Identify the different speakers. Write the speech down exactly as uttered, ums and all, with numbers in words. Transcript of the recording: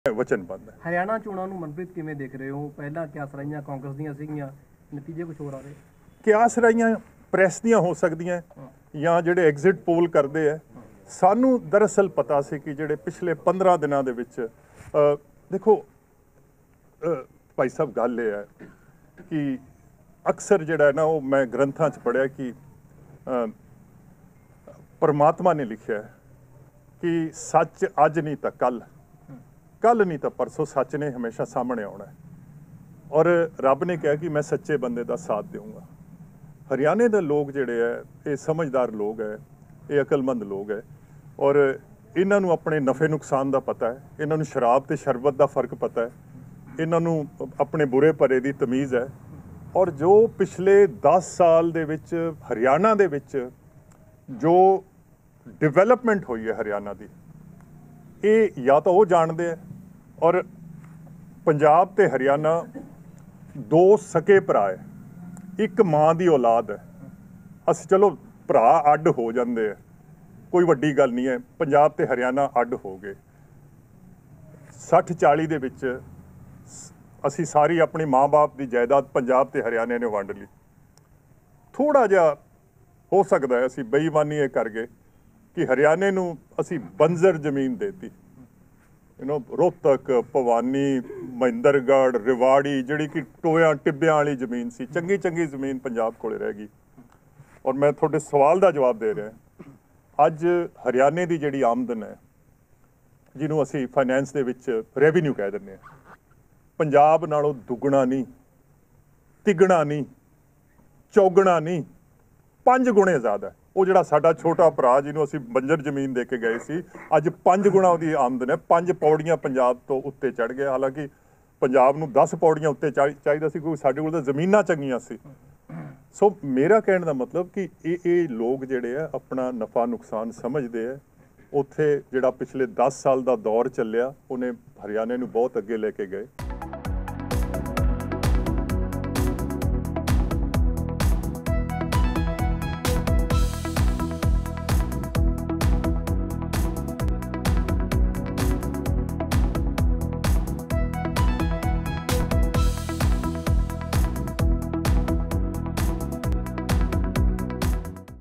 Speaker 1: वचनबद्ध है।
Speaker 2: हरियाणा चोणां नूं मनप्रीत किवें देख रहे हो? पहला क्यास रहियां कांग्रेस दीयां सीगीआं, नतीजे कुछ होर आ रहे।
Speaker 1: क्यास रहियां प्रैस दीयां हो सकदियां या जिहड़े एग्जिट पोल करदे है। सानू दरअसल पता सी कि जिहड़े पिछले पंद्रह दिनां दे विच देखो भाई साहब गल ये है कि अक्सर जिहड़ा है ना वो मैं ग्रंथां च पढ़िया कि परमात्मा ने लिखिया है कि सच अज नहीं तो कल, कल नहीं तो परसों सच ने हमेशा सामने आना है। और रब ने कहा कि मैं सच्चे बंदे का साथ दूंगा। हरियाणे के लोग जिहड़े है ये समझदार लोग है, ये अकलमंद लोग है और इन्हों अपने नफे नुकसान का पता है, इन्हों शराब ते शरबत का फर्क पता है, इन्हों अपने बुरे भरे की तमीज़ है। और जो पिछले दस साल दे विच हरियाणा दे विच जो डिवेलपमेंट हुई है हरियाणा की, ये या तो वो जानते हैं। और पंजाब ते हरियाणा दो सके भरा है, एक माँ की औलाद है। अस चलो भरा अड हो जाते हैं, कोई वड्डी गल नहीं है। पंजाब ते हरियाणा अड हो गए सठ चाली दे विच असी सारी अपनी माँ बाप की जायदाद पंजाब ते हरियाणे ने वंड ली। थोड़ा जिहा हो सकता है असी बेईमानी ये कर गए कि हरियाणे नूं असी बंजर जमीन देती। यू नो रोहतक, भवानी, महेंद्रगढ़, रिवाड़ी जिहड़ी कि टोयां टिब्बियां वाली जमीन सी, चंगी चंगी जमीन पंजाब कोले रह गई। और मैं थोड़े सवाल का जवाब दे रहा। अज हरियाणे की जिहड़ी आमदन है, जिन्हों असी फाइनैंस दे विच रेवन्यू कह दिंदे हां, पंजाब नालों दुगना नहीं, तिगना नहीं, चौगना नहीं, पंज गुणे ज़्यादा है। वो जिहड़ा साडा छोटा भरा जिन्हों असी बंजर जमीन दे के गए सी, अज पंज गुणा उहदी आमदन है। पंज पौड़ियां पंजाब तो उत्ते चढ़ गया। हालांकि पंजाब नूं दस पौड़ियां उत्ते चाहिदा सी, क्योंकि साडे कोल तां जमीनां चंगियां सी। सो मेरा कहने का मतलब कि ये ये लोग जिहड़े है अपना नफा नुकसान समझते हैं। उत्थे जिहड़ा पिछले दस साल का दौर चलिया उन्हें हरियाणे नूं बहुत अगे लेके गए।